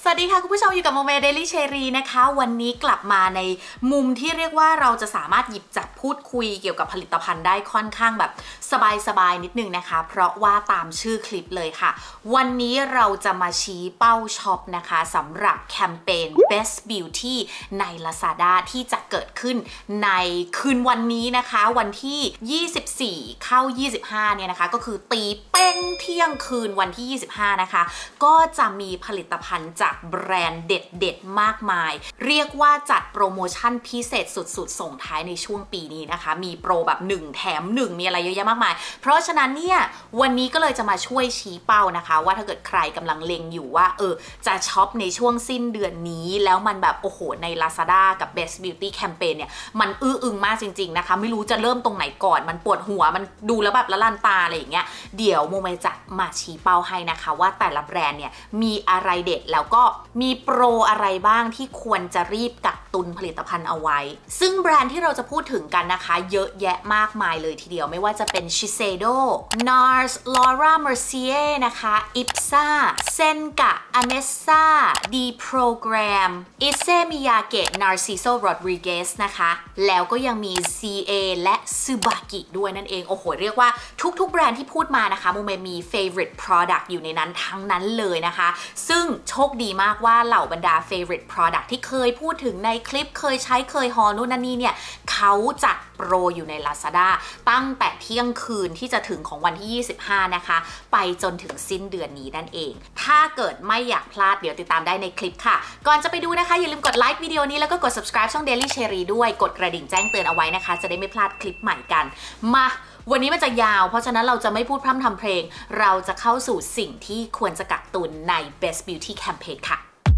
สวัสดีค่ะคุณผู้ชมอยู่กับโมเมเดลี่เชอรีนะคะวันนี้กลับมาในมุมที่เรียกว่าเราจะสามารถหยิบจับพูดคุยเกี่ยวกับผลิตภัณฑ์ได้ค่อนข้างแบบสบายๆนิดนึงนะคะเพราะว่าตามชื่อคลิปเลยค่ะวันนี้เราจะมาชี้เป้าช็อปนะคะสำหรับแคมเปญ Best Beauty ใน Lazada ที่จะเกิดขึ้นในคืนวันนี้นะคะวันที่24เข้า25เนี่ยนะคะก็คือตีเป้งเที่ยงคืนวันที่25นะคะก็จะมีผลิตภัณฑ์จากแบรนด์เด็ดๆมากมายเรียกว่าจัดโปรโมชั่นพิเศษสุดๆส่งท้ายในช่วงปีนี้นะคะมีโปรแบบ1แถม1มีอะไรเยอะแยะมากมายเพราะฉะนั้นเนี่ยวันนี้ก็เลยจะมาช่วยชี้เป้านะคะว่าถ้าเกิดใครกำลังเล็งอยู่ว่าจะช็อปในช่วงสิ้นเดือนนี้แล้วมันแบบโอ้โหใน Lazada กับ Best Beauty Campaign เนี่ยมันอื้ออึงมากจริงๆนะคะไม่รู้จะเริ่มตรงไหนก่อนมันปวดหัวมันดูแล้วแบบละลานตาอะไรอย่างเงี้ยเดี๋ยวโมเมจะมาชี้เป้าให้นะคะว่าแต่ละแบรนด์เนี่ยมีอะไรเด็ดแล้วก็มีโปรอะไรบ้างที่ควรจะรีบกักตุนผลิตภัณฑ์เอาไว้ซึ่งแบรนด์ที่เราจะพูดถึงกันนะคะเยอะแยะมากมายเลยทีเดียวไม่ว่าจะเป็น Shiseido NARS Laura Mercier นะคะ IPSA Senka Amessa D Program Issey Miyake Narciso Rodriguez นะคะแล้วก็ยังมี CA และ Tsubaki ด้วยนั่นเองโอ้โหเรียกว่าทุกๆแบรนด์ที่พูดมานะคะโมเมมี favorite product อยู่ในนั้นทั้งนั้นเลยนะคะซึ่งโชคดีมากว่าเหล่าบรรดา favorite product ที่เคยพูดถึงในคลิปเคยใช้เคยฮอนู่นนั่นนี่เนี่ยเขาจัดโปรอยู่ใน Lazada ตั้งแต่เที่ยงคืนที่จะถึงของวันที่25นะคะไปจนถึงสิ้นเดือนนี้นั่นเองถ้าเกิดไม่อยากพลาดเดี๋ยวติดตามได้ในคลิปค่ะก่อนจะไปดูนะคะอย่าลืมกดไลค์วิดีโอนี้แล้วก็กด subscribe ช่อง Daily Cherry ด้วยกดกระดิ่งแจ้งเตือนเอาไว้นะคะจะได้ไม่พลาดคลิปใหม่กันมาวันนี้มันจะยาวเพราะฉะนั้นเราจะไม่พูดพร่ำทำเพลงเราจะเข้าสู่สิ่งที่ควรจะกักตุนใน Best Beauty Campaign ค่ะ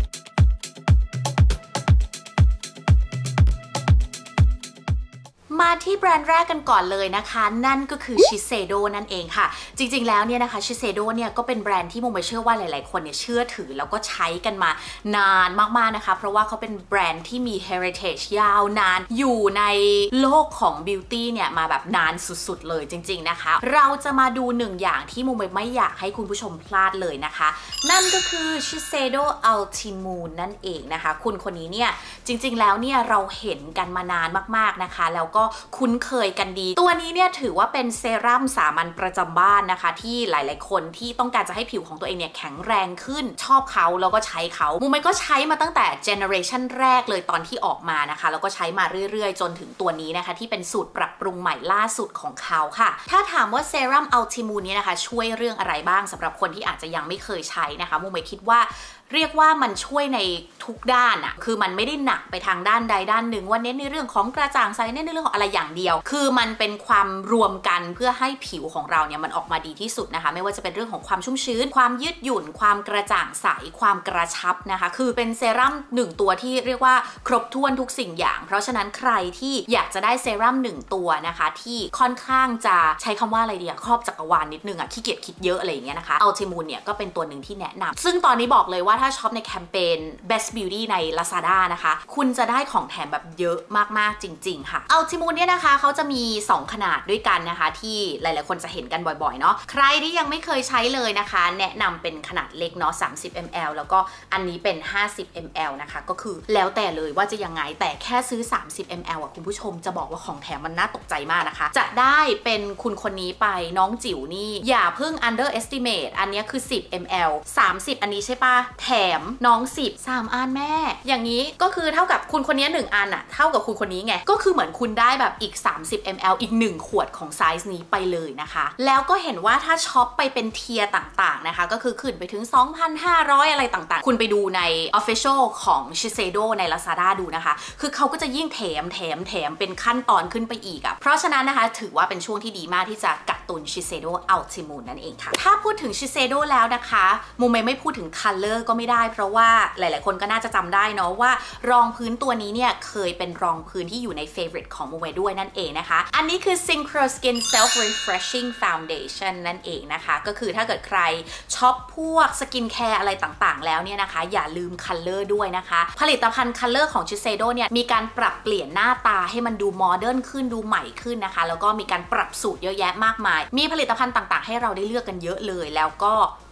มาที่แบรนด์แรกกันก่อนเลยนะคะนั่นก็คือ Shiseido นั่นเองค่ะจริงๆแล้วเนี่ยนะคะ Shiseido เนี่ยก็เป็นแบรนด์ที่โมเชื่อว่าหลายๆคนเนี่ยเชื่อถือแล้วก็ใช้กันมานานมากๆนะคะเพราะว่าเขาเป็นแบรนด์ที่มี heritage ยาวนานอยู่ในโลกของ beauty เนี่ยมาแบบนานสุดๆเลยจริงๆนะคะเราจะมาดูหนึ่งอย่างที่โมไม่อยากให้คุณผู้ชมพลาดเลยนะคะนั่นก็คือ Shiseido Ultimoon นั่นเองนะคะคุณคนนี้เนี่ยจริงๆแล้วเนี่ยเราเห็นกันมานานมากๆนะคะแล้วก็คุ้นเคยกันดีตัวนี้เนี่ยถือว่าเป็นเซรั่มสามัญประจำบ้านนะคะที่หลายๆคนที่ต้องการจะให้ผิวของตัวเองเนี่ยแข็งแรงขึ้นชอบเขาแล้วก็ใช้เขามูมันก็ใช้มาตั้งแต่เจเนอเรชันแรกเลยตอนที่ออกมานะคะแล้วก็ใช้มาเรื่อยๆจนถึงตัวนี้นะคะที่เป็นสูตรปรับปรุงใหม่ล่าสุดของเขาค่ะถ้าถามว่าเซรั่มอัลติมูนนี้นะคะช่วยเรื่องอะไรบ้างสำหรับคนที่อาจจะยังไม่เคยใช้นะคะมูคิดว่าเรียกว่ามันช่วยในทุกด้านอะคือมันไม่ได้หนักไปทางด้านใดด้านหนึ่งว่าเน้นในเรื่องของกระจ่างใสเน้นในเรื่องของอะไรอย่างเดียวคือมันเป็นความรวมกันเพื่อให้ผิวของเราเนี่ยมันออกมาดีที่สุดนะคะไม่ว่าจะเป็นเรื่องของความชุ่มชื้นความยืดหยุ่นความกระจ่างใสความกระชับนะคะคือเป็นเซรั่ม1ตัวที่เรียกว่าครบถ้วนทุกสิ่งอย่างเพราะฉะนั้นใครที่อยากจะได้เซรั่ม1ตัวนะคะที่ค่อนข้างจะใช้คำว่าอะไรดีครอบจักรวาลนิดนึงอะขี้เกียจคิดเยอะอะไรอย่างเงี้ยนะคะอัลติมูนเนี่ยก็เป็นตัวหนึ่งที่แนะนำซึ่งตอนนี้บอกเลยว่าถ้าช็อปในแคมเปญ Best Beauty ใน Lazada นะคะคุณจะได้ของแถมแบบเยอะมากๆจริงๆค่ะอัลติมูนเนี่ยนะคะเขาจะมี2ขนาดด้วยกันนะคะที่หลายๆคนจะเห็นกันบ่อยๆเนาะใครที่ยังไม่เคยใช้เลยนะคะแนะนำเป็นขนาดเล็กเนาะ30 ml แล้วก็อันนี้เป็น50 ml นะคะก็คือแล้วแต่เลยว่าจะยังไงแต่แค่ซื้อ30 ml อ่ะคุณผู้ชมจะบอกว่าของแถมมันน่าตกใจมากนะคะจะได้เป็นคุณคนนี้ไปน้องจิ๋วนี่อย่าเพิ่ง underestimate อันนี้คือ10 ml 30อันนี้ใช่ปะแถมน้อง10 3 อันแม่อย่างนี้ก็คือเท่ากับคุณคนนี้1อันอะเท่ากับคุณคนนี้ไงก็คือเหมือนคุณได้แบบอีก30 ml อีก1ขวดของไซส์นี้ไปเลยนะคะแล้วก็เห็นว่าถ้าช็อปไปเป็นเทียร์ต่างๆนะคะก็คือขึ้นไปถึง 2,500 อะไรต่างๆคุณไปดูใน Official ของ Shiseido ใน Lazada ดูนะคะคือเขาก็จะยิ่งแถมเป็นขั้นตอนขึ้นไปอีกอะเพราะฉะนั้นนะคะถือว่าเป็นช่วงที่ดีมากที่จะกักตุน Shiseido Ultimoon นั่นเองค่ะถ้าพูดถึง Shiseido แล้วนะคะมูไม่พูดถึง color ก็ไม่ได้เพราะว่าหลายๆคนก็น่าจะจำได้เนาะว่ารองพื้นตัวนี้เนี่ยเคยเป็นรองพื้นที่อยู่ใน favorite ของมูด้วยนั่นเองนะคะอันนี้คือ Synchro Skin Self Refreshing Foundation นั่นเองนะคะก็คือถ้าเกิดใครช็อปพวกสกินแคร์อะไรต่างๆแล้วเนี่ยนะคะอย่าลืม color ด้วยนะคะผลิตภัณฑ์ color ของ Shiseido เนี่ยมีการปรับเปลี่ยนหน้าตาให้มันดูโมเดิร์นขึ้นดูใหม่ขึ้นนะคะแล้วก็มีการปรับสูตรเยอะแยะมากมายมีผลิตภัณฑ์ต่างๆให้เราได้เลือกกันเยอะเลยแล้วก็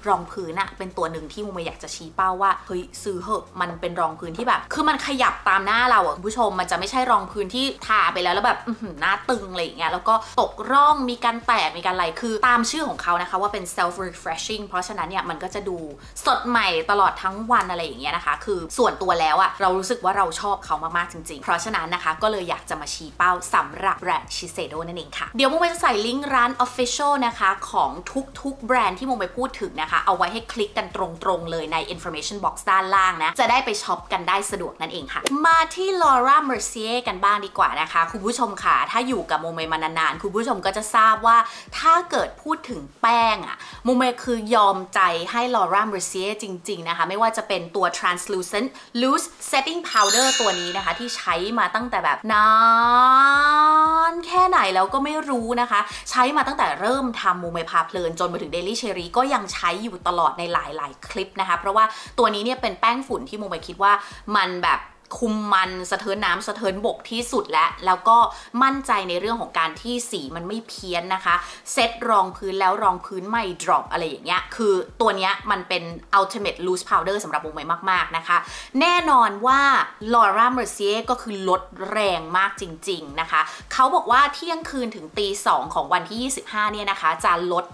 รองพื้นอะเป็นตัวหนึ่งที่มุมอยากจะชี้เป้าว่าเฮ้ยซื้อเหอะมันเป็นรองพื้นที่แบบคือมันขยับตามหน้าเราอะคุณผู้ชมมันจะไม่ใช่รองพื้นที่ทาไปแล้วแบบหน้าตึงอะไรอย่างเงี้ยแล้วก็ตกร่องมีการแตกมีการไหลคือตามชื่อของเขานะคะว่าเป็น self refreshing เพราะฉะนั้นเนี่ยมันก็จะดูสดใหม่ตลอดทั้งวันอะไรอย่างเงี้ยนะคะคือส่วนตัวแล้วอะเรารู้สึกว่าเราชอบเขามากๆจริงๆเพราะฉะนั้นนะคะก็เลยอยากจะมาชี้เป้าสำหรับแบรนด์ Shiseido นั่นเองค่ะเดี๋ยวมุมจะใส่ลิงก์ร้าน official นะคะของทุกๆแบรนด์ที่มุมไปพูดถึงนะคะเอาไว้ให้คลิกกันตรงๆเลยใน information box ด้านล่างนะจะได้ไปช็อปกันได้สะดวกนั่นเองค่ะมาที่ Laura Mercier กันบ้างดีกว่านะคะคุณผู้ชมค่ะถ้าอยู่กับโมเมมานานๆคุณผู้ชมก็จะทราบว่าถ้าเกิดพูดถึงแป้งอะโมเมคือยอมใจให้ Laura Mercier จริงๆนะคะไม่ว่าจะเป็นตัว translucent loose setting powder ตัวนี้นะคะที่ใช้มาตั้งแต่แบบนานแค่ไหนแล้วก็ไม่รู้นะคะใช้มาตั้งแต่เริ่มทำโมเมพาเพลินจนมาถึง Daily Cherry ก็ยังใช้อยู่ตลอดในหลายๆคลิปนะคะเพราะว่าตัวนี้เนี่ยเป็นแป้งฝุ่นที่โมเมคิดว่ามันแบบคุมมันสะเทินน้ำสะเทินบกที่สุดแล้วก็มั่นใจในเรื่องของการที่สีมันไม่เพี้ยนนะคะเซตรองพื้นแล้วรองพื้นไม่ drop อะไรอย่างเงี้ยคือตัวเนี้ยมันเป็น ultimate loose powder สำหรับโมเมมากๆนะคะแน่นอนว่า Laura Mercier ก็คือลดแรงมากจริงๆนะคะเขาบอกว่าเที่ยงคืนถึงตี 2ของวันที่25เนี่ยนะคะจะลด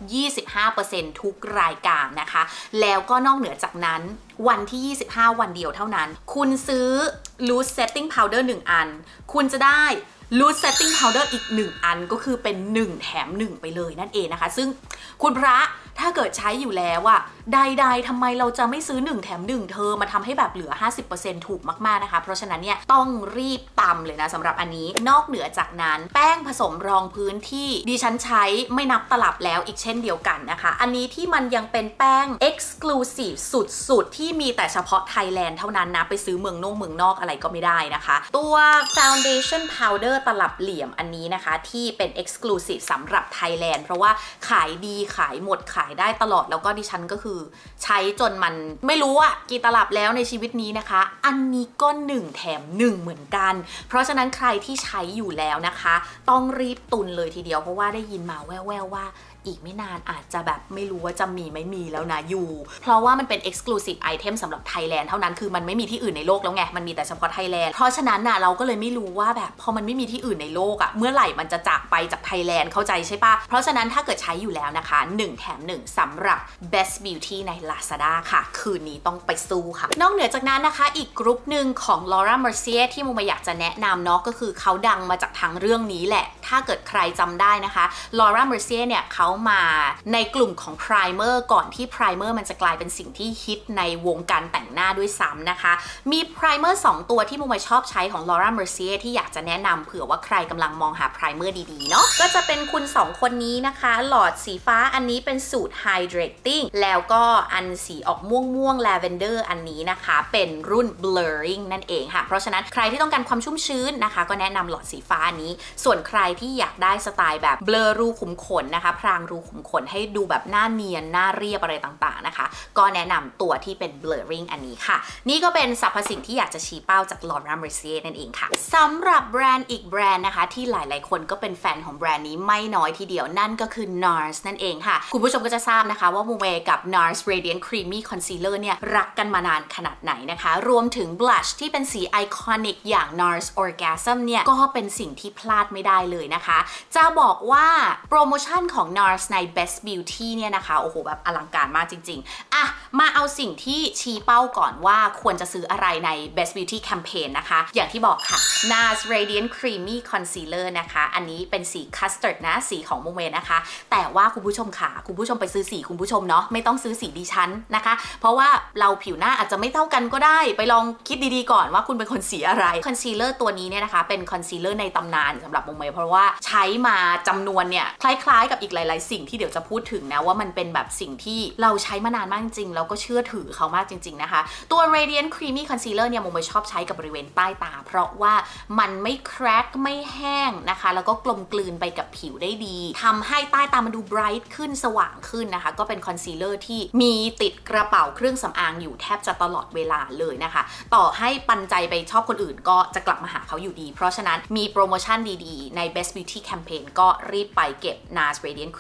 25% ทุกรายการนะคะแล้วก็นอกเหนือจากนั้นวันที่25วันเดียวเท่านั้นคุณซื้อ loose setting powder 1 อันคุณจะได้ loose setting powder อีก1 อันก็คือเป็น1แถม1ไปเลยนั่นเองนะคะซึ่งคุณพระถ้าเกิดใช้อยู่แล้วอะใดๆทำไมเราจะไม่ซื้อ1แถม1เธอมาทำให้แบบเหลือ 50% ถูกมากๆนะคะเพราะฉะนั้นเนี่ยต้องรีบตำเลยนะสำหรับอันนี้นอกเหนือจากนั้นแป้งผสมรองพื้นที่ดิฉันใช้ไม่นับตลับแล้วอีกเช่นเดียวกันนะคะอันนี้ที่มันยังเป็นแป้ง exclusive สุดๆที่มีแต่เฉพาะไทยแลนด์เท่านั้นนะไปซื้อเมืองนอกอะไรก็ไม่ได้นะคะตัว foundation powder ตลับเหลี่ยมอันนี้นะคะที่เป็น exclusive สำหรับไทยแลนด์เพราะว่าขายดีขายหมดขายได้ตลอดแล้วก็ดิฉันก็คือใช้จนมันไม่รู้อะกี่ตลับแล้วในชีวิตนี้นะคะอันนี้ก็1แถม1เหมือนกันเพราะฉะนั้นใครที่ใช้อยู่แล้วนะคะต้องรีบตุนเลยทีเดียวเพราะว่าได้ยินมาแว่วๆว่าอีกไม่นานอาจจะแบบไม่รู้ว่าจะมีไม่มีแล้วนะอยู่เพราะว่ามันเป็น exclusive item สำหรับไทยแลนด์เท่านั้นคือมันไม่มีที่อื่นในโลกแล้วไงมันมีแต่เฉพาะไทยแลนด์เพราะฉะนั้นน่ะเราก็เลยไม่รู้ว่าแบบพอมันไม่มีที่อื่นในโลกอะเมื่อไหร่มันจะจากไปจากไทยแลนด์เข้าใจใช่ปะเพราะฉะนั้นถ้าเกิดใช้อยู่แล้วนะคะ1แถม1สำหรับ best beauty ใน Lazada ค่ะคืนนี้ต้องไปสู้ค่ะนอกเหนือจากนั้นนะคะอีกกรุ๊ปหนึ่งของ Laura Mercier ที่มุมอยากจะแนะนำเนาะก็คือเขาดังมาจากทางเรื่องนี้แหละถ้าเกิดใครจำได้นะคะ Laura Mercier เนี่ยเขามาในกลุ่มของ primer ก่อนที่ primer มันจะกลายเป็นสิ่งที่ฮิตในวงการแต่งหน้าด้วยซ้ำนะคะมี primer 2 ตัวที่มุมชอบใช้ของ Laura Mercier ที่อยากจะแนะนำเผื่อว่าใครกำลังมองหา primer ดีๆเนาะก็จะเป็นคุณ2คนนี้นะคะหลอดสีฟ้าอันนี้เป็นสูตร hydrating แล้วก็อันสีออกม่วง lavender อันนี้นะคะเป็นรุ่น blurring นั่นเองค่ะเพราะฉะนั้นใครที่ต้องการความชุ่มชื้นนะคะก็แนะนำหลอดสีฟ้าอันนี้ส่วนใครที่อยากได้สไตล์แบบ blur รูขุมขนนะคะพรางรูขุมขนให้ดูแบบหน้าเนียนหน้าเรียบอะไรต่างๆนะคะก็แนะนำตัวที่เป็น blurring อันนี้ค่ะนี่ก็เป็นสรรพสิ่งที่อยากจะชี้เป้าจาก Laura Mercier นั่นเองค่ะสำหรับแบรนด์อีกแบรนด์นะคะที่หลายๆคนก็เป็นแฟนของแบรนด์นี้ไม่น้อยทีเดียวนั่นก็คือ NARS นั่นเองค่ะคุณผู้ชมก็จะทราบนะคะว่าโมเมกับ NARS Radiant Creamy Concealer เนี่ยรักกันมานานขนาดไหนนะคะรวมถึง blush ที่เป็นสีไอคอนิกอย่าง NARS Orgasm เนี่ยก็เป็นสิ่งที่พลาดไม่ได้เลยนะคะจะบอกว่าโปรโมชั่นของ NARS ใน Best Beauty เนี่ยนะคะโอ้โหแบบอลังการมากจริงๆอ่ะมาเอาสิ่งที่ชี้เป้าก่อนว่าควรจะซื้ออะไรใน Best Beauty Campaign นะคะอย่างที่บอกค่ะ NARS Radiant Creamy Concealer นะคะอันนี้เป็นสี Custard นะสีของโมเมนะคะแต่ว่าคุณผู้ชมค่ะคุณผู้ชมไปซื้อสีคุณผู้ชมเนาะไม่ต้องซื้อสีดิฉันนะคะเพราะว่าเราผิวหน้าอาจจะไม่เท่ากันก็ได้ไปลองคิดดีๆก่อนว่าคุณเป็นคนสีอะไรคอนซีลเลอร์ตัวนี้เนี่ยนะคะเป็นคอนซีลเลอร์ในตำนานสำหรับโมเมเพราะว่าใช้มาจำนวนเนี่ยคล้ายๆกับอีกหลายๆสิ่งที่เดี๋ยวจะพูดถึงนะว่ามันเป็นแบบสิ่งที่เราใช้มานานมากจริงๆแล้วก็เชื่อถือเขามากจริงๆนะคะตัว Radiant Creamy Concealer เนี่ยโมชอบใช้กับบริเวณใต้ตาเพราะว่ามันไม่แครกไม่แห้งนะคะแล้วก็กลมกลืนไปกับผิวได้ดีทำให้ใต้ตามันดูไบรท์ขึ้นสว่างขึ้นนะคะก็เป็นคอนซีลเลอร์ที่มีติดกระเป๋าเครื่องสำอางอยู่แทบจะตลอดเวลาเลยนะคะต่อให้ปันใจไปชอบคนอื่นก็จะกลับมาหาเขาอยู่ดีเพราะฉะนั้นมีโปรโมชั่นดีๆใน Best Beauty Campaign ก็รีบไปเก็บ NARS Radiant Creamy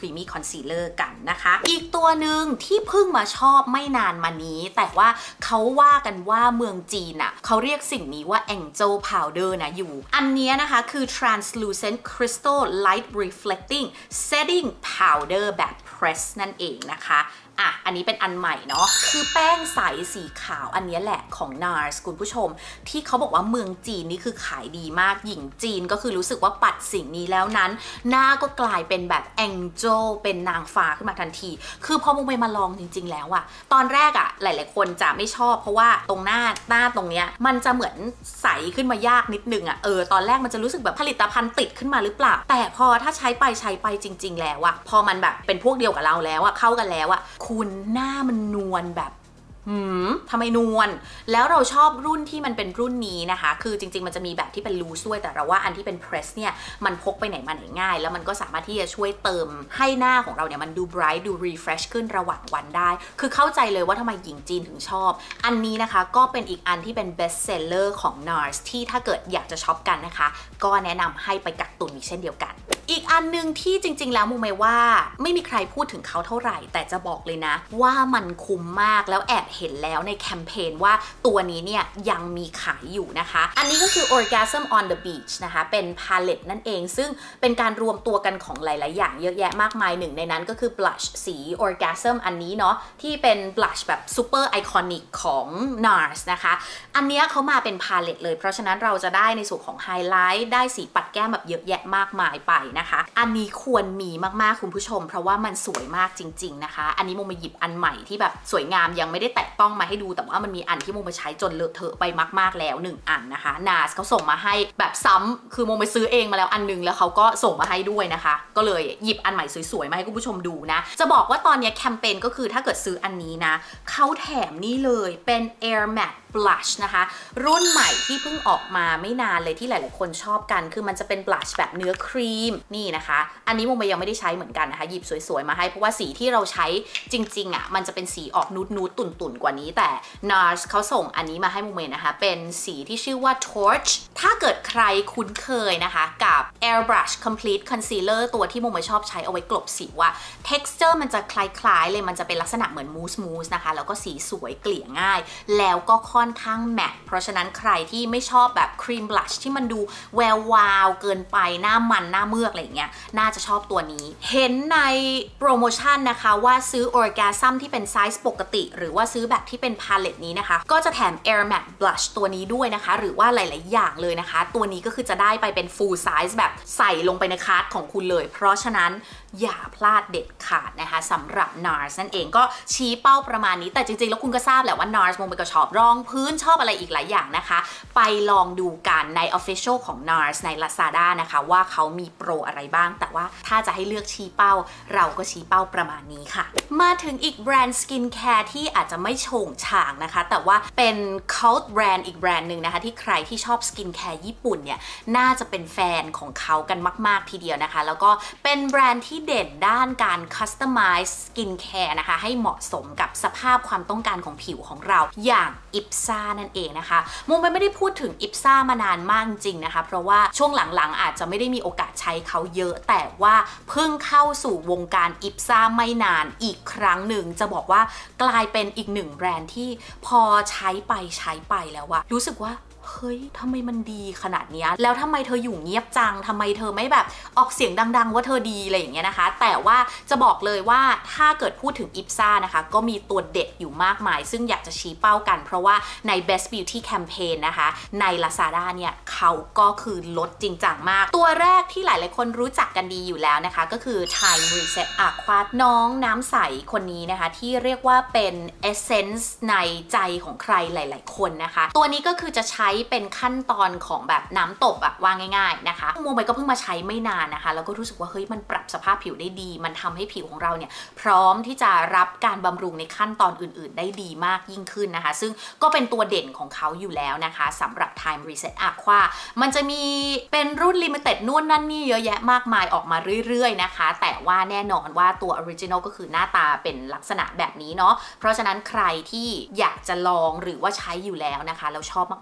Creamy Concealer กันนะคะอีกตัวหนึ่งที่เพิ่งมาชอบไม่นานมานี้แต่ว่าเขาว่ากันว่าเมืองจีนอ่ะเขาเรียกสิ่งนี้ว่า Angel Powder นะอยู่อันนี้นะคะคือ Translucent Crystal Light Reflecting Setting Powder แบบ Press นั่นเองนะคะอันนี้เป็นอันใหม่เนาะคือแป้งใสสีขาวอันนี้แหละของ NARS คุณผู้ชมที่เขาบอกว่าเมืองจีนนี่คือขายดีมากหญิงจีนก็คือรู้สึกว่าปัดสิ่งนี้แล้วนั้นหน้าก็กลายเป็นแบบ Angel เป็นนางฟ้าขึ้นมาทันทีคือพอโมเมมาลองจริงๆแล้วอะตอนแรกอะหลายๆคนจะไม่ชอบเพราะว่าตรงหน้าตรงเนี้ยมันจะเหมือนใสขึ้นมายากนิดนึงอะตอนแรกมันจะรู้สึกแบบผลิตภัณฑ์ติดขึ้นมาหรือเปล่าแต่พอถ้าใช้ไปจริงๆแล้วอะพอมันแบบเป็นพวกเดียวกับเราแล้วอะเข้ากันแล้วอะคุณหน้ามันนวลแบบทำไมนวลแล้วเราชอบรุ่นที่มันเป็นรุ่นนี้นะคะคือจริงๆมันจะมีแบบที่เป็นลูสด้วยแต่เราว่าอันที่เป็นเพรสเนี่ยมันพกไปไหนมาไหนง่ายแล้วมันก็สามารถที่จะช่วยเติมให้หน้าของเราเนี่ยมันดูไบรท์ดูรีเฟรชขึ้นระหว่างวันได้คือเข้าใจเลยว่าทำไมหญิงจีนถึงชอบอันนี้นะคะก็เป็นอีกอันที่เป็นเบสเซลเลอร์ของ NARS ที่ถ้าเกิดอยากจะช็อปกันนะคะก็แนะนำให้ไปกักตุนอีกเช่นเดียวกันอีกอันนึงที่จริงๆแล้วมูเมว่าไม่มีใครพูดถึงเขาเท่าไหร่แต่จะบอกเลยนะว่ามันคุ้มมากแล้วแอบเห็นแล้วในแคมเปญว่าตัวนี้เนี่ยยังมีขายอยู่นะคะอันนี้ก็คือ Orgasm on the Beach นะคะเป็นพาเลตนั่นเองซึ่งเป็นการรวมตัวกันของหลายๆอย่างเยอะแยะมากมายหนึ่งในนั้นก็คือ blush สี Orgasm อันนี้เนาะที่เป็น blush แบบ super iconic ของ NARS นะคะอันนี้เขามาเป็นพาเลตเลยเพราะฉะนั้นเราจะได้ในส่วนของไฮไลท์ได้สีปัดแก้มแบบเยอะแยะมากมายไปนะคะอันนี้ควรมีมากๆคุณผู้ชมเพราะว่ามันสวยมากจริงๆนะคะอันนี้โมมาหยิบอันใหม่ที่แบบสวยงามยังไม่ได้แตะต้องมาให้ดูแต่ว่ามันมีอันที่โมมาใช้จนเลอะเทอะไปมากๆแล้ว1อันนะคะ NARS เขาส่งมาให้แบบซ้ำคือโมไปซื้อเองมาแล้วอันนึงแล้วเขาก็ส่งมาให้ด้วยนะคะก็เลยหยิบอันใหม่สวยๆมาให้คุณผู้ชมดูนะจะบอกว่าตอนนี้แคมเปญก็คือถ้าเกิดซื้ออันนี้นะเขาแถมนี่เลยเป็น Air Matte blush นะคะรุ่นใหม่ที่เพิ่งออกมาไม่นานเลยที่หลายๆคนชอบกันคือมันจะเป็น blush แบบเนื้อครีมนี่นะคะอันนี้โมยังไม่ได้ใช้เหมือนกันนะคะหยิบสวยๆมาให้เพราะว่าสีที่เราใช้จริงๆมันจะเป็นสีออกนูดๆตุ่นๆกว่านี้แต่ NARS เขาส่งอันนี้มาให้โมนะคะเป็นสีที่ชื่อว่า Torch ถ้าเกิดใครคุ้นเคยนะคะกับ Airbrush Complete Concealer ตัวที่โมชอบใช้เอาไว้กลบสิว texture มันจะคล้ายๆเลยมันจะเป็นลักษณะเหมือนมูสนะคะแล้วก็สีสวยเกลี่ยง่ายแล้วก็ค่อนข้างแมตต์เพราะฉะนั้นใครที่ไม่ชอบแบบครีมบลัชที่มันดูแวววาวเกินไปหน้ามันหน้าเมือกอะไรอย่างเงี้ยน่าจะชอบตัวนี้เห็นในโปรโมชั่นนะคะว่าซื้อ Orgasm ที่เป็นไซส์ปกติหรือว่าซื้อแบบที่เป็นพาเลตนี้นะคะก็จะแถม Air Matte Blush ตัวนี้ด้วยนะคะหรือว่าหลายๆอย่างเลยนะคะตัวนี้ก็คือจะได้ไปเป็น full size แบบใส่ลงไปในคาร์ทของคุณเลยเพราะฉะนั้นอย่าพลาดเด็ดขาดนะคะสำหรับ NARS นั่นเองก็ชี้เป้าประมาณนี้แต่จริงๆแล้วคุณก็ทราบแหละว่า NARS มันก็ชอบรองพื้นชอบอะไรอีกหลายอย่างนะคะไปลองดูกันใน Official ของ NARS ใน Lazada นะคะว่าเขามีโปรอะไรบ้างแต่ว่าถ้าจะให้เลือกชี้เป้าเราก็ชี้เป้าประมาณนี้ค่ะมาถึงอีกแบรนด์สกินแคร์ที่อาจจะไม่โฉงฉางนะคะแต่ว่าเป็น cult แบรนด์อีกแบรนด์หนึ่งนะคะที่ใครที่ชอบสกินแคร์ญี่ปุ่นเนี่ยน่าจะเป็นแฟนของเขากันมากๆทีเดียวนะคะแล้วก็เป็นแบรนด์ที่เด่นด้านการ customize skin care นะคะให้เหมาะสมกับสภาพความต้องการของผิวของเราอย่างอิปซ่านั่นเองนะคะโมไม่ได้พูดถึงอิปซ่ามานานมากจริงนะคะเพราะว่าช่วงหลังๆอาจจะไม่ได้มีโอกาสใช้เขาเยอะแต่ว่าเพิ่งเข้าสู่วงการอิปซ่าไม่นานอีกครั้งหนึ่งจะบอกว่ากลายเป็นอีกหนึ่งแบรนด์ที่พอใช้ไปแล้วอะรู้สึกว่าเฮ้ยทำไมมันดีขนาดนี้แล้วทำไมเธออยู่เงียบจังทำไมเธอไม่แบบออกเสียงดังๆว่าเธอดีอะไรอย่างเงี้ยนะคะแต่ว่าจะบอกเลยว่าถ้าเกิดพูดถึงอิปซ่านะคะก็มีตัวเด็ดอยู่มากมายซึ่งอยากจะชี้เป้ากันเพราะว่าใน Best Beauty Campaign นะคะใน Lazada เนี่ยเขาก็คือลดจริงจังมากตัวแรกที่หลายๆคนรู้จักกันดีอยู่แล้วนะคะก็คือ Time Reset Aqua น้องน้ำใสคนนี้นะคะที่เรียกว่าเป็น Essence ในใจของใครหลายๆคนนะคะตัวนี้ก็คือจะใช้เป็นขั้นตอนของแบบน้ำตบอะว่าง่ายๆนะคะโมไปก็เพิ่งมาใช้ไม่นานนะคะแล้วก็รู้สึกว่าเฮ้ยมันปรับสภาพผิวได้ดีมันทำให้ผิวของเราเนี่ยพร้อมที่จะรับการบำรุงในขั้นตอนอื่นๆได้ดีมากยิ่งขึ้นนะคะซึ่งก็เป็นตัวเด่นของเขาอยู่แล้วนะคะสำหรับ Time Reset Aqua มันจะมีเป็นรุ่น Limited นู่นนั่นนี่เยอะแยะมากมายออกมาเรื่อยๆนะคะแต่ว่าแน่นอนว่าตัว Original ก็คือหน้าตาเป็นลักษณะแบบนี้เนาะเพราะฉะนั้นใครที่อยากจะลองหรือว่าใช้อยู่แล้วนะคะแล้วชอบมากๆเนี่ย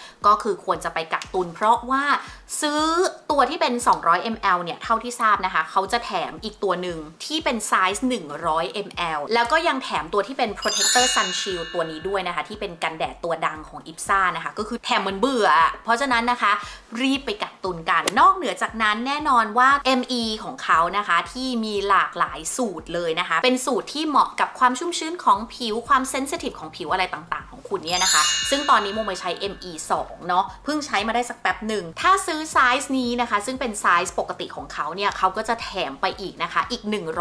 ก็คือควรจะไปกักตุนเพราะว่าซื้อตัวที่เป็น200 ml เนี่ยเท่าที่ทราบนะคะเขาจะแถมอีกตัวหนึ่งที่เป็นไซส์100 ml แล้วก็ยังแถมตัวที่เป็น protector sun shield ตัวนี้ด้วยนะคะที่เป็นกันแดดตัวดังของ IPSA นะคะก็คือแถมเหมือนเบื่อเพราะฉะนั้นนะคะรีบไปกักตุนกันนอกเหนือจากนั้นแน่นอนว่า ME ของเขานะคะที่มีหลากหลายสูตรเลยนะคะเป็นสูตรที่เหมาะกับความชุ่มชื้นของผิวความเซนซิทีฟของผิวอะไรต่างๆของคุณเนี่ยนะคะซึ่งตอนนี้โมใช้ ME 2เนาะเพิ่งใช้มาได้สักแป๊บหนึ่งถ้าซื้อไซส์นี้นะคะซึ่งเป็นไซส์ปกติของเขาเนี่ยเขาก็จะแถมไปอีกนะคะอีก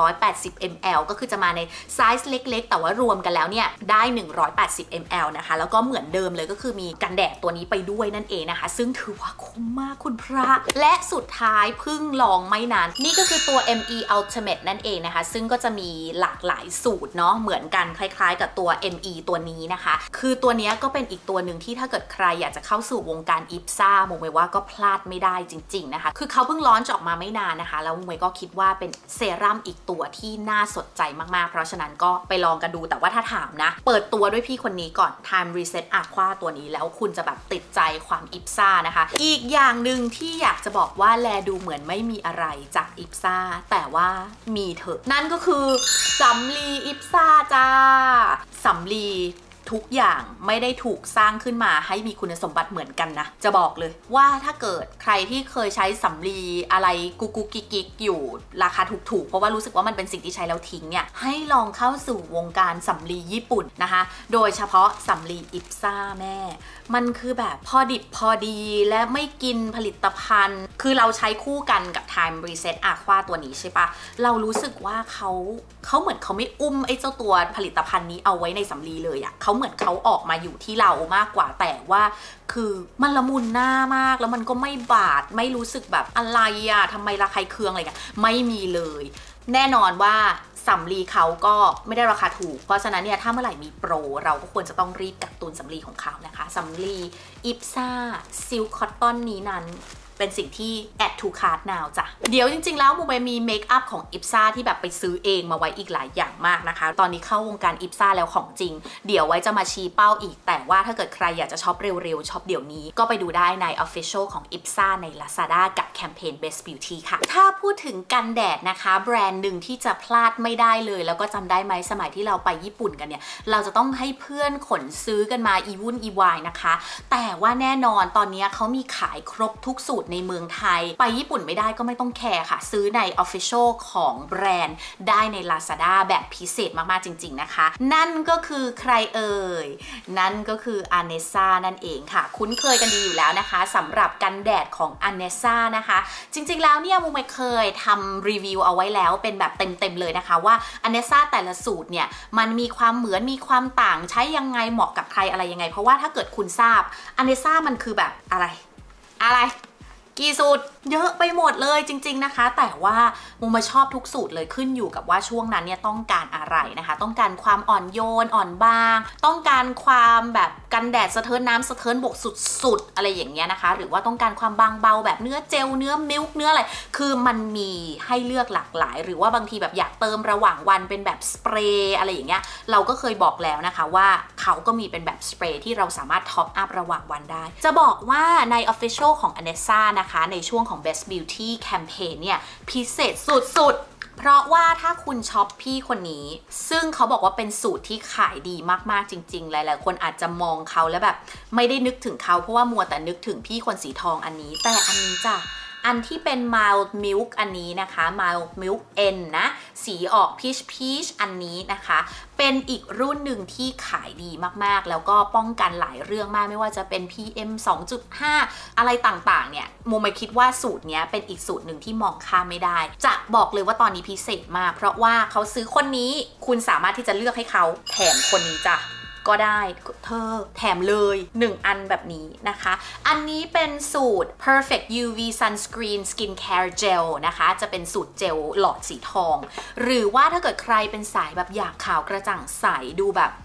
180 ml ก็คือจะมาในไซส์เล็กๆแต่ว่ารวมกันแล้วเนี่ยได้180 ml นะคะแล้วก็เหมือนเดิมเลยก็คือมีกันแดดตัวนี้ไปด้วยนั่นเองนะคะซึ่งถือว่าคุ้มมากคุณพระและสุดท้ายเพิ่งลองไม่นานนี่ก็คือตัว ME Ultimate นั่นเองนะคะซึ่งก็จะมีหลากหลายสูตรเนาะเหมือนกันคล้ายๆกับตัว ME ตัวนี้นะคะคือตัวนี้ก็เป็นอีกตัวหนึ่งที่ถ้าเกิดใครอยากจะเข้าสู่วงการ IPSA โมเมว่าก็พลาดไม่ได้จริงๆนะคะคือเขาเพิ่งลอนช์ออกมาไม่นานนะคะแล้วโมเมก็คิดว่าเป็นเซรั่มอีกตัวที่น่าสนใจมากๆเพราะฉะนั้นก็ไปลองกันดูแต่ว่าถ้าถามนะเปิดตัวด้วยพี่คนนี้ก่อน Time Reset Aqua ตัวนี้แล้วคุณจะแบบติดใจความ IPSA นะคะอีกอย่างหนึ่งที่อยากจะบอกว่าแลดูเหมือนไม่มีอะไรจาก IPSA แต่ว่ามีเถอะนั่นก็คือสำลี IPSA จ้าสำลีทุกอย่างไม่ได้ถูกสร้างขึ้นมาให้มีคุณสมบัติเหมือนกันนะจะบอกเลยว่าถ้าเกิดใครที่เคยใช้สำลีอะไรกุ๊กกิ๊กอยู่ราคาถูกๆเพราะว่ารู้สึกว่ามันเป็นสิ่งที่ใช้แล้วทิ้งเนี่ยให้ลองเข้าสู่วงการสำลีญี่ปุ่นนะคะโดยเฉพาะสำลี IPSA แม่มันคือแบบพอดิบพอดีและไม่กินผลิตภัณฑ์คือเราใช้คู่กันกับ Time Reset Aqua ตัวนี้ใช่ปะเรารู้สึกว่าเขาเหมือนเขาไม่อุ้มไอ้เจ้าตัวผลิตภัณฑ์นี้เอาไว้ในสำลีเลยอะเขาเหมือนเขาออกมาอยู่ที่เรามากกว่าแต่ว่าคือมันละมุนหน้ามากแล้วมันก็ไม่บาดไม่รู้สึกแบบอะไรอะทำไมระคายเคืองอะไรกันไม่มีเลยแน่นอนว่าสำลีเขาก็ไม่ได้ราคาถูกเพราะฉะนั้นเนี่ยถ้าเมื่อไหร่มีโปรเราก็ควรจะต้องรีบกักตุนสำลีของเขานะคะสำลี IPSA Silk Cotton นี้นั้นเป็นสิ่งที่ add to cart now จ้ะเดี๋ยวจริงๆแล้วโมเมมีเมคอัพของ IPSA ที่แบบไปซื้อเองมาไว้อีกหลายอย่างมากนะคะตอนนี้เข้าวงการ IPSA แล้วของจริงเดี๋ยวไว้จะมาชี้เป้าอีกแต่ว่าถ้าเกิดใครอยากจะช็อปเร็วๆช็อปเดี๋ยวนี้ก็ไปดูได้ใน Official ของ IPSA ใน Lazada กับแคมเปญ Best Beauty ค่ะถ้าพูดถึงกันแดดนะคะแบรนด์หนึ่งที่จะพลาดไม่ได้เลยแล้วก็จำได้ไหมสมัยที่เราไปญี่ปุ่นกันเนี่ยเราจะต้องให้เพื่อนขนซื้อกันมาอีวุ่นอีวายนะคะแต่ว่าแน่นอนตอนนี้เขามีขายครบทุกสูตรในเมืองไทยไปญี่ปุ่นไม่ได้ก็ไม่ต้องแคร์ค่ะซื้อใน Official ของแบรนด์ได้ใน Lazada แบบพิเศษมากๆจริงๆนะคะนั่นก็คือใครเอ่ยนั่นก็คือ Anessa นั่นเองค่ะคุ้นเคยกันดีอยู่แล้วนะคะสำหรับกันแดดของ Anessa นะคะจริงๆแล้วเนี่ยมุมไม่เคยทำรีวิวเอาไว้แล้วเป็นแบบเต็มๆเลยนะคะว่า Anessa แต่ละสูตรเนี่ยมันมีความเหมือนมีความต่างใช้ยังไงเหมาะกับใครอะไรยังไงเพราะว่าถ้าเกิดคุณทราบ Anessa มันคือแบบอะไรกี่สูตรเยอะไปหมดเลยจริงๆนะคะแต่ว่ามุมมาชอบทุกสูตรเลยขึ้นอยู่กับว่าช่วงนั้นเนี่ยต้องการอะไรนะคะต้องการความอ่อนโยนอ่อนบางต้องการความแบบกันแดดสะเทินน้ำสะเทินบกสุดๆอะไรอย่างเงี้ยนะคะหรือว่าต้องการความบางเบาแบบเนื้อเจลเนื้อมิลค์เนื้ออะไรคือมันมีให้เลือกหลากหลายหรือว่าบางทีแบบอยากเติมระหว่างวันเป็นแบบสเปรย์อะไรอย่างเงี้ยเราก็เคยบอกแล้วนะคะว่าเขาก็มีเป็นแบบสเปรย์ที่เราสามารถท็อปอัพระหว่างวันได้จะบอกว่าใน Official ของ Anessa นะคะในช่วงของ Best Beauty Campaign เนี่ยพิเศษสุดๆเพราะว่าถ้าคุณช็อปพี่คนนี้ซึ่งเขาบอกว่าเป็นสูตรที่ขายดีมากๆจริงๆหลายๆคนอาจจะมองเขาแล้วแบบไม่ได้นึกถึงเขาเพราะว่ามัวแต่นึกถึงพี่คนสีทองอันนี้แต่อันนี้จ้ะอันที่เป็น mild milk อันนี้นะคะ mild milk N นะสีออก peach อันนี้นะคะเป็นอีกรุ่นหนึ่งที่ขายดีมากๆแล้วก็ป้องกันหลายเรื่องมากไม่ว่าจะเป็น PM 2.5 อะไรต่างๆเนี่ยโมไม่คิดว่าสูตรนี้เป็นอีกสูตรหนึ่งที่มองข้ามไม่ได้จะบอกเลยว่าตอนนี้พิเศษมากเพราะว่าเขาซื้อคนนี้คุณสามารถที่จะเลือกให้เขาแถมคนนี้จ้ะก็ได้เธอแถมเลย1อันแบบนี้นะคะอันนี้เป็นสูตร Perfect UV Sunscreen Skincare Gel นะคะจะเป็นสูตรเจลหลอดสีทองหรือว่าถ้าเกิดใครเป็นสายแบบอยากขาวกระจ่างใสดูแบบ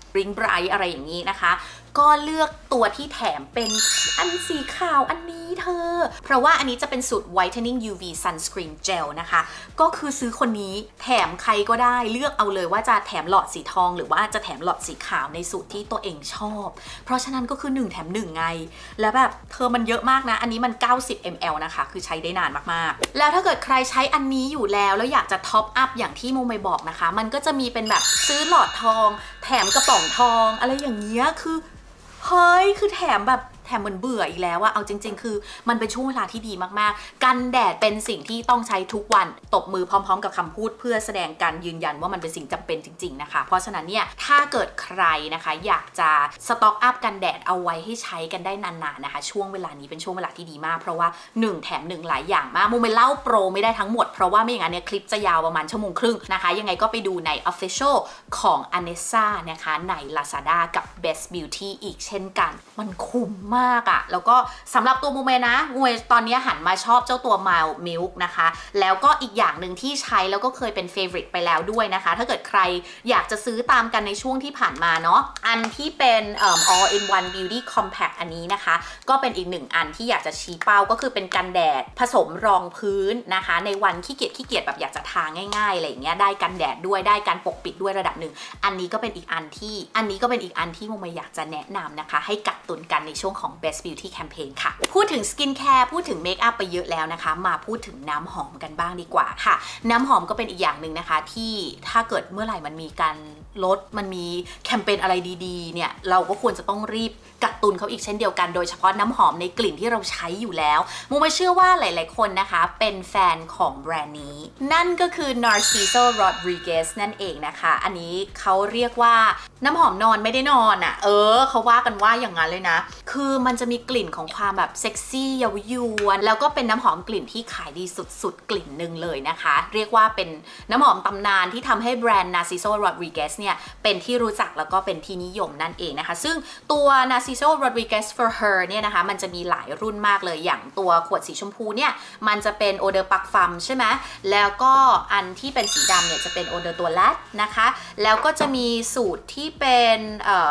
บริงไบรท์อะไรอย่างนี้นะคะก็เลือกตัวที่แถมเป็นอันสีขาวอันนี้เธอเพราะว่าอันนี้จะเป็นสูตร whitening UV sunscreen gel นะคะก็คือซื้อคนนี้แถมใครก็ได้เลือกเอาเลยว่าจะแถมหลอดสีทองหรือว่าจะแถมหลอดสีขาวในสูตรที่ตัวเองชอบเพราะฉะนั้นก็คือ1แถม1ไงแล้วแบบเธอมันเยอะมากนะอันนี้มัน90 ml นะคะคือใช้ได้นานมากๆแล้วถ้าเกิดใครใช้อันนี้อยู่แล้วอยากจะท็อปอัพอย่างที่โมเมย์บอกนะคะมันก็จะมีเป็นแบบซื้อหลอดทองแถมกระป๋องทองอะไรอย่างเงี้ยคือเฮ้ยคือแถมเหมือนเบื่ออีกแล้วอะเอาจริงๆคือมันเป็นช่วงเวลาที่ดีมากๆกันแดดเป็นสิ่งที่ต้องใช้ทุกวันตบมือพร้อมๆกับคำพูดเพื่อแสดงการยืนยันว่ามันเป็นสิ่งจำเป็นจริงๆนะคะเพราะฉะนั้นเนี่ยถ้าเกิดใครนะคะอยากจะสต็อกอัพกันแดดเอาไว้ให้ใช้กันได้นานๆนะคะช่วงเวลานี้เป็นช่วงเวลาที่ดีมากเพราะว่า1แถม1หลายอย่างมากโมไม่เล่าโปรไม่ได้ทั้งหมดเพราะว่าไม่อย่างนั้นเนี่ยคลิปจะยาวประมาณ1 ชั่วโมงครึ่งนะคะยังไงก็ไปดูใน Official ของ Anessa นะคะใน Lazada กับ Best Beauty อีกเช่นกันมันคุ้มมากอะแล้วก็สำหรับตัวโมเมนะโมเมตอนนี้หันมาชอบเจ้าตัว Mild Milk นะคะแล้วก็อีกอย่างหนึ่งที่ใช้แล้วก็เคยเป็น favorite ไปแล้วด้วยนะคะถ้าเกิดใครอยากจะซื้อตามกันในช่วงที่ผ่านมาเนาะอันที่เป็นall in one beauty compact อันนี้นะคะก็เป็นอีก1อันที่อยากจะชี้เป้าก็คือเป็นกันแดดผสมรองพื้นนะคะในวันขี้เกียจแบบอยากจะทาง่ายๆอะไรอย่างเงี้ยได้กันแดดด้วยได้การปกปิดด้วยระดับหนึ่งอันนี้ก็เป็นอีกอันที่โมเมอยากจะแนะนำนะคะให้กักตุนกันในช่วงของ Best Beauty Campaign ค่ะพูดถึงสกินแคร์พูดถึงเมคอัพไปเยอะแล้วนะคะมาพูดถึงน้ำหอมกันบ้างดีกว่าค่ะน้ำหอมก็เป็นอีกอย่างหนึ่งนะคะที่ถ้าเกิดเมื่อไหร่มันมีการลดมันมีแคมเปญอะไรดีๆเนี่ยเราก็ควรจะต้องรีบกักตุนเขาอีกเช่นเดียวกันโดยเฉพาะน้ำหอมในกลิ่นที่เราใช้อยู่แล้วโมไม่เชื่อว่าหลายๆคนนะคะเป็นแฟนของแบรนด์นี้นั่นก็คือ Narciso Rodriguez นั่นเองนะคะอันนี้เขาเรียกว่าน้ำหอมนอนไม่ได้นอนอ่ะเขาว่ากันว่าอย่างนั้นเลยนะคือมันจะมีกลิ่นของความแบบเซ็กซี่เย้ายวนแล้วก็เป็นน้ำหอมกลิ่นที่ขายดีสุดๆกลิ่นหนึ่งเลยนะคะเรียกว่าเป็นน้ำหอมตำนานที่ทำให้แบรนด์ Narciso Rodriguez เนี่ยเป็นที่รู้จักแล้วก็เป็นที่นิยมนั่นเองนะคะซึ่งตัว Narciso Rodriguez for Her เนี่ยนะคะมันจะมีหลายรุ่นมากเลยอย่างตัวขวดสีชมพูเนี่ยมันจะเป็นโอเดอร์ปักฟัมใช่ไหมแล้วก็อันที่เป็นสีดำเนี่ยจะเป็นโอเดอร์ตัวแรดนะคะแล้วก็จะมีสูตรที่เป็น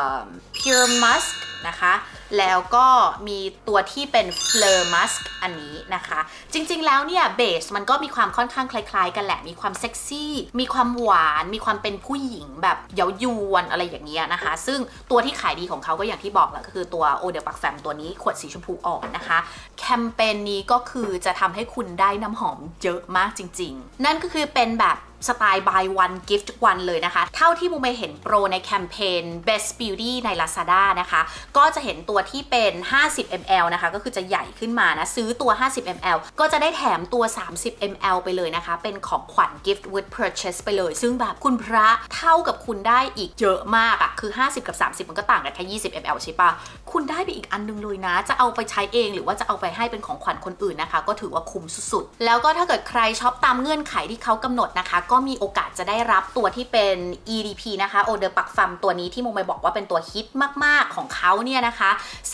Pure Musk นะคะแล้วก็มีตัวที่เป็น Fleur Musk อันนี้นะคะจริงๆแล้วเนี่ยเบสมันก็มีความค่อนข้างคล้ายๆกันแหละมีความเซ็กซี่มีความหวานมีความเป็นผู้หญิงแบบเย้ายวนอะไรอย่างเงี้ยนะคะซึ่งตัวที่ขายดีของเขาก็อย่างที่บอกแหละก็คือตัว Eau de Parfum ตัวนี้ขวดสีชมพูอ่อนนะคะแคมเปญนี้ก็คือจะทำให้คุณได้น้ำหอมเยอะมากจริงๆนั่นก็คือเป็นแบบสไตล์ buy one gift one เลยนะคะเท่าที่มูเห็นโปรในแคมเปญ Best Beauty ใน Lazada นะคะก็จะเห็นตัวที่เป็น50 ml นะคะก็คือจะใหญ่ขึ้นมานะซื้อตัว50 ml ก็จะได้แถมตัว30 ml ไปเลยนะคะเป็นของขวัญ gift with purchase ไปเลยซึ่งแบบคุณพระเท่ากับคุณได้อีกเยอะมากอะคือ50กับ30มันก็ต่างกันแค่20 ml ใช่ปะคุณได้ไปอีกอันนึงเลยนะจะเอาไปใช้เองหรือว่าจะเอาไปให้เป็นของขวัญคนอื่นนะคะก็ถือว่าคุ้มสุดๆแล้วก็ถ้าเกิดใครช็อปตามเงื่อนไขที่เขากำหนดนะคะก็มีโอกาสจะได้รับตัวที่เป็น EDP นะคะ Eau de Parfum ตัวนี้ที่โมไม่บอกว่าเป็นตัวฮิตมากๆของเขาเนี่ยนะคะ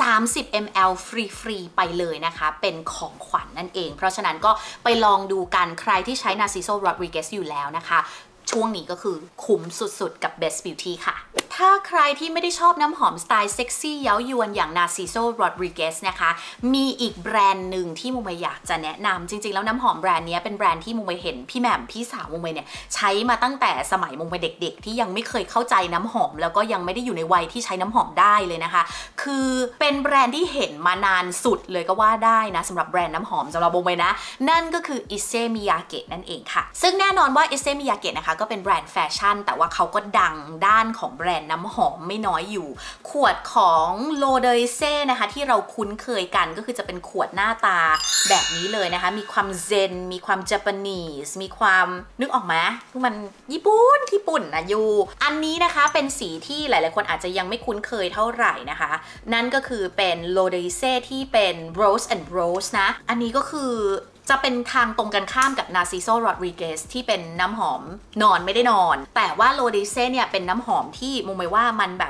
30 ml ฟรีๆไปเลยนะคะเป็นของขวัญ นั่นเองเพราะฉะนั้นก็ไปลองดูกันใครที่ใช้ Narciso Rodriguez อยู่แล้วนะคะช่วงนี้ก็คือคุ้มสุดๆกับ Best Beauty ค่ะถ้าใครที่ไม่ได้ชอบน้ำหอมสไตล์เซ็กซี่เย้ายวนอย่าง Narciso Rodriguez นะคะมีอีกแบรนด์หนึ่งที่โมเมอยากจะแนะนำจริงๆแล้วน้ำหอมแบรนด์นี้เป็นแบรนด์ที่โมเมเห็นพี่แหม่มพี่สาวโมเมเนี่ยใช้มาตั้งแต่สมัยโมเมเด็กๆที่ยังไม่เคยเข้าใจน้ำหอมแล้วก็ยังไม่ได้อยู่ในวัยที่ใช้น้ำหอมได้เลยนะคะคือเป็นแบรนด์ที่เห็นมานานสุดเลยก็ว่าได้นะสำหรับแบรนด์น้ำหอมสำหรับโมเมนะนั่นก็คือ Issey Miyake นั่นเองค่ะซึ่งแน่นอนว่า Issey Miyake นะคะก็เป็นแบรนด์แฟชั่นแต่ว่าเขาก็ดังด้านของแบรนด์น้ำหอมไม่น้อยอยู่ขวดของ L'Eau de Issey นะคะที่เราคุ้นเคยกันก็คือจะเป็นขวดหน้าตาแบบนี้เลยนะคะมีความเซนมีความญี่ปุ่นมีความนึกออกไหมมันญี่ปุ่นนะอยู่อันนี้นะคะเป็นสีที่หลายๆคนอาจจะยังไม่คุ้นเคยเท่าไหร่นะคะนั่นก็คือเป็น L'Eau de Issey ที่เป็น Rose and Rose นะอันนี้ก็คือจะเป็นทางตรงกันข้ามกับ Narciso Rodriguez ที่เป็นน้ำหอมนอนไม่ได้นอนแต่ว่า L'Eau de Issey เนี่ยเป็นน้ำหอมที่มุมไม่ว่ามันแบบ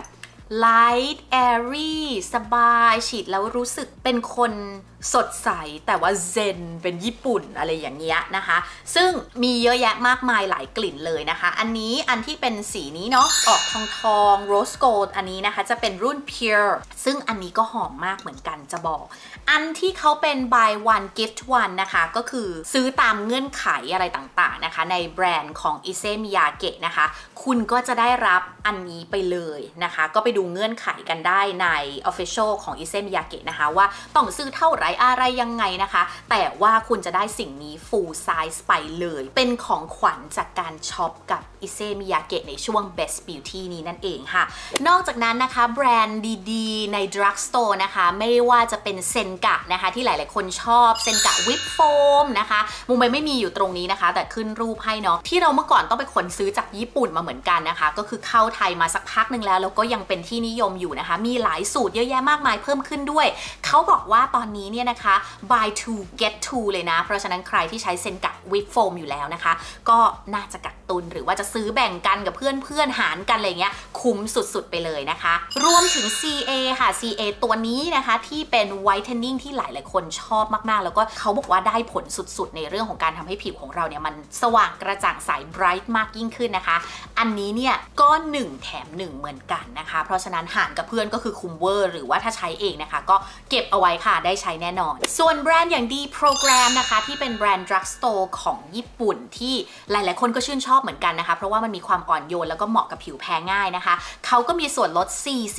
light airy สบายฉีดแล้วรู้สึกเป็นคนสดใสแต่ว่าเซนเป็นญี่ปุ่นอะไรอย่างเงี้ยนะคะซึ่งมีเยอะแยะมากมายหลายกลิ่นเลยนะคะอันนี้อันที่เป็นสีนี้เนาะออกทองrose gold อันนี้นะคะจะเป็นรุ่น pure ซึ่งอันนี้ก็หอมมากเหมือนกันจะบอกอันที่เขาเป็น buy one gift one นะคะก็คือซื้อตามเงื่อนไขอะไรต่างๆนะคะในแบรนด์ของ Issey Miyake นะคะคุณก็จะได้รับอันนี้ไปเลยนะคะก็ไปดูเงื่อนไขกันได้ใน official ของ Issey Miyake นะคะว่าต้องซื้อเท่าไหร่อะไรยังไงนะคะแต่ว่าคุณจะได้สิ่งนี้ full size ไปเลยเป็นของขวัญจากการช็อปกับ Issey Miyake ในช่วง Best Beauty นี้นั่นเองค่ะนอกจากนั้นนะคะแบรนด์ดีๆใน drug store นะคะไม่ว่าจะเป็นเซนกะนะคะที่หลายๆคนชอบเซนกะวิปโฟมนะคะมุมไม่มีอยู่ตรงนี้นะคะแต่ขึ้นรูปให้เนาะที่เราเมื่อก่อนต้องไปขนซื้อจากญี่ปุ่นมาเหมือนกันนะคะก็คือเข้าไทยมาสักพักหนึ่งแล้วก็ยังเป็นที่นิยมอยู่นะคะมีหลายสูตรเยอะแยะมากมายเพิ่มขึ้นด้วยเขาบอกว่าตอนนี้เนี่ยนะคะ buy two get two เลยนะเพราะฉะนั้นใครที่ใช้เซนกะวิปโฟมอยู่แล้วนะคะก็น่าจะกักตุนหรือว่าจะซื้อแบ่งกันกับเพื่อนหารกันอะไรเงี้ยคุ้มสุดๆไปเลยนะคะรวมถึง CA ค่ะ CA ตัวนี้นะคะที่เป็น whitening ที่หลายๆคนชอบมากๆแล้วก็เขาบอกว่าได้ผลสุดๆในเรื่องของการทำให้ผิวของเราเนี่ยมันสว่างกระจ่างใส bright มากยิ่งขึ้นนะคะอันนี้เนี่ยก็1แถม1เหมือนกันนะคะเพราะฉะนั้นหารกับเพื่อนก็คือคุ้มเวอร์หรือว่าถ้าใช้เองนะคะก็เก็บเอาไว้ค่ะได้ใช้แน่นอนส่วนแบรนด์อย่าง D Program นะคะที่เป็นแบรนด์ drug store ของญี่ปุ่นที่หลายๆคนก็ชื่นชอบเหมือนกันนะคะเพราะว่ามันมีความอ่อนโยนแล้วก็เหมาะกับผิวแพ้ง่ายนะคะเขาก็มีส่วนลด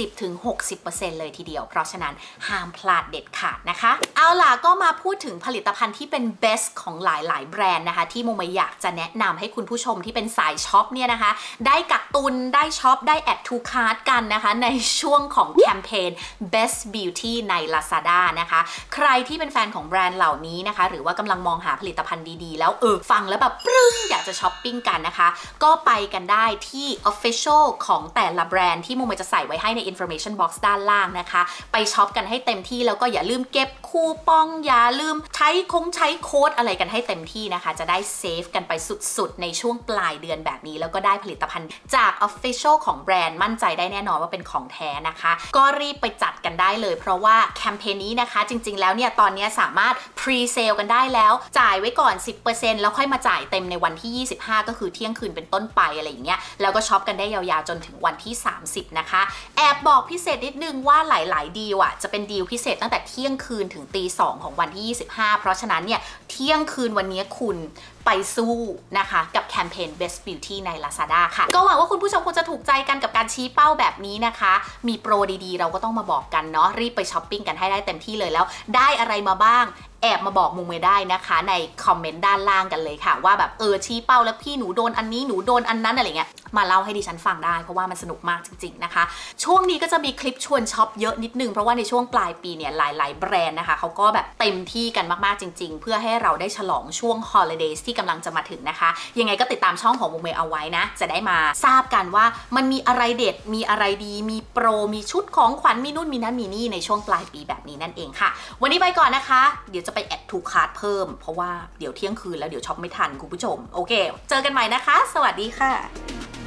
40-60% เลยทีเดียวเพราะฉะนั้นห้ามพลาดเด็ดขาดนะคะเอาล่ะก็มาพูดถึงผลิตภัณฑ์ที่เป็น best ของหลายๆแบรนด์นะคะที่โมอยากจะแนะนำให้คุณผู้ชมที่เป็นสายช็อปเนี่ยนะคะได้กักตุนได้ช็อปได้ add to cart กันนะคะในช่วงของแคมเปญ Best Beauty ใน Lazada นะคะใครที่เป็นแฟนของแบรนด์เหล่านี้นะคะหรือว่ากำลังมองหาผลิตภัณฑ์ดีๆแล้วฟังแล้วแบบปรึ้งอยากจะช้อปปิ้งกันนะคะก็ไปกันได้ที่ Official ของแต่ละแบรนด์ที่โมจะใส่ไว้ให้ใน Information Box ด้านล่างนะคะไปช็อปกันให้เต็มที่แล้วก็อย่าลืมเก็บคูปองอย่าลืมใช้โค้ดอะไรกันให้เต็มที่นะคะจะได้เซฟกันไปสุดๆในช่วงปลายเดือนแบบนี้แล้วก็ได้ผลิตภัณฑ์จาก Official ของแบรนด์มั่นใจได้แน่นอนว่าเป็นของแท้นะคะก็รีบไปจัดกันได้เลยเพราะว่าแคมเปญนี้นะคะจริงๆแล้วเนี่ยตอนนี้สามารถ Pre-sale กันได้แล้วจ่ายไว้ก่อน 10% แล้วค่อยมาจ่ายเต็มในวันที่25ก็คือเที่ยงคืนเป็นต้นไปอะไรอย่างเงี้ยแล้วก็ช็อปกันได้ยาวๆจนถึงวันที่30นะคะแอบบอกพิเศษนิดนึงว่าหลายๆดีลอ่ะจะเป็นดีลพิเศษตั้งแต่เที่ยงคืนถึงตี 2ของวันที่25เพราะฉะนั้นเนี่ยเที่ยงคืนวันนี้คุณไปสู้นะคะกับแคมเปญ Best Beauty ใน Lazada ค่ะก็หวังว่าคุณผู้ชมคงจะถูกใจกันกับการชี้เป้าแบบนี้นะคะมีโปรดีๆเราก็ต้องมาบอกกันเนาะรีบไปช้อปปิ้งกันให้ได้เต็มที่เลยแล้วได้อะไรมาบ้างแอบมาบอกมุมไม่ได้นะคะในคอมเมนต์ด้านล่างกันเลยค่ะว่าแบบชี้เป้าแล้วพี่หนูโดนอันนี้หนูโดนอันนั้นอะไรเงี้ยมาเล่าให้ดิฉันฟังได้เพราะว่ามันสนุกมากจริงๆนะคะช่วงนี้ก็จะมีคลิปชวนช็อปเยอะนิดนึงเพราะว่าในช่วงปลายปีเนี่ยหลายๆแบรนด์นะคะเขาก็แบบเต็มที่กันมากๆจริงๆเพื่อให้เราได้ฉลองช่วง Holidays ที่กำลังจะมาถึงนะคะยังไงก็ติดตามช่องของมุมเมย์เอาไว้นะจะได้มาทราบกันว่ามันมีอะไรเด็ดมีอะไรดีมีโปรมีชุดของขวัญมีนู่นมีนั่นมีนี่ในช่วงปลายปีแบบนี้นั่นเองค่ะวันนี้ไปก่อนนะคะเดี๋ยวจะไปแอดทูคาร์ดเพิ่มเพราะว่าเดี๋ยวเที่ยงคืนแล้วเดี๋ยวช็อปไม่ทันคุณผู้ชมโอเคเจอกันใหม่นะคะสวัสดีค่ะ